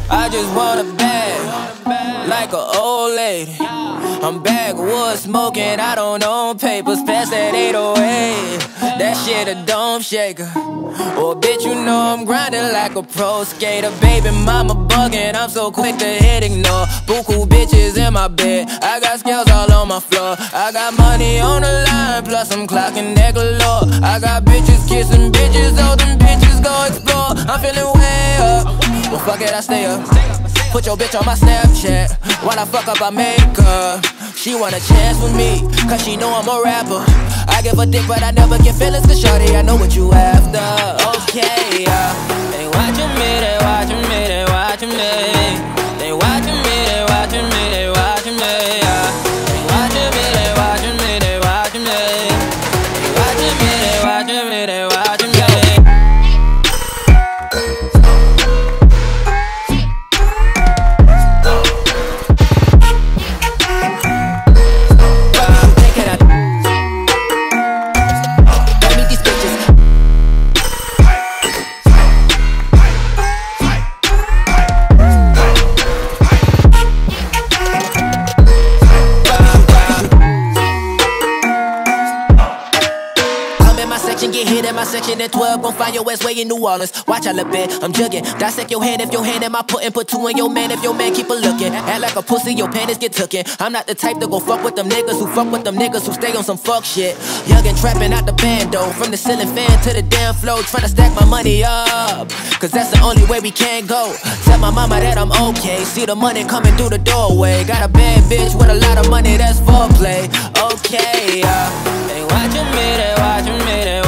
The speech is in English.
I just want a bag, like an old lady. I'm backwood smoking, I don't own papers, pass that 808. That shit a dome shaker. Oh bitch, you know I'm grinding like a pro skater. Baby mama bugging, I'm so quick to hit ignore. Buku bitches in my bed, I got scales all on my floor. I got money on the line, plus I'm clocking that galore. I got bitches kissing bitches, all them bitches go explore. I'm feeling way up, well fuck it, I stay up. Put your bitch on my Snapchat, while I fuck up I make her. She want a chance with me, cause she know I'm a rapper. I give a dick but I never get feelings, cause shawty I know what you after. Okay, they watching me, they watching me, they watching me. They watching me, they watching me, they watching me. They watching me, they watching me, they watching me. They watching me, they watching me, they watching me. Get hit in my section at 12, gon' find your ass way in New Orleans. Watch I look bad, I'm jugging. Dissect your hand if your hand in my puttin'. Put two in your man if your man keep a looking. Act like a pussy, your panties get tookin'. I'm not the type to go fuck with them niggas who fuck with them niggas who stay on some fuck shit. Young and trappin' out the bando, from the ceiling fan to the damn floor, tryna stack my money up, cause that's the only way we can go. Tell my mama that I'm okay, see the money coming through the doorway. Got a bad bitch with a lot of money, that's foreplay. Okay, they watching me, they watching me, they